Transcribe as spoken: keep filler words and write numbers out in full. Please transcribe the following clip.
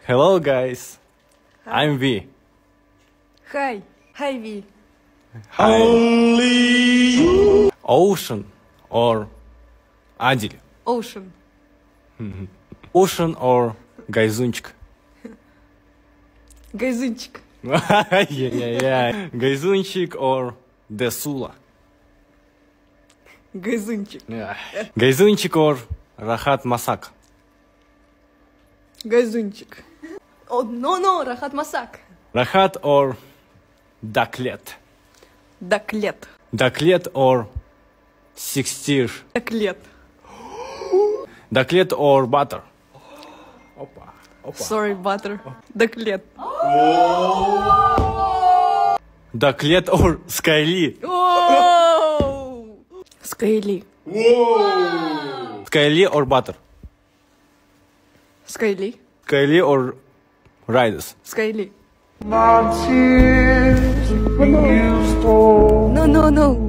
Hello guys, Hi. I'm V. Hi, hi V. Hi. Only you. Ocean or Adil? Ocean. Ocean or Гайзунчик? Гайзунчик. yeah, yeah, yeah. Гайзунчик or Десула? Гайзунчик. Yeah. Гайзунчик or Рахат Масак? Гайзунчик. Oh, no, no, Рахат Масак. Рахат or Даклет? Даклет. Даклет or Сикстир? Даклет. Даклет or Butter? Опа, опа. Sorry, butter. Даклет. Даклет or Скайли? Скайли. Скайли or Butter? Скайли. Скайли or Райдес? Скайли. No, no, no.